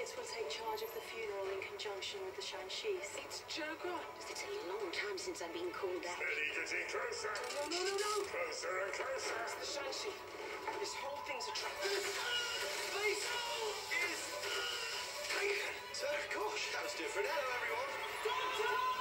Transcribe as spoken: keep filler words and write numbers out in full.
Grace will take charge of the funeral in conjunction with the Shanxis. It's Joe Grant. It's a long time since I've been called that. Steady, getting closer. No, no, no, no. Closer and closer. It's the Shanxi. This whole thing's a trap. This place is taken. So, gosh, that was different. Hello, everyone. Doctor!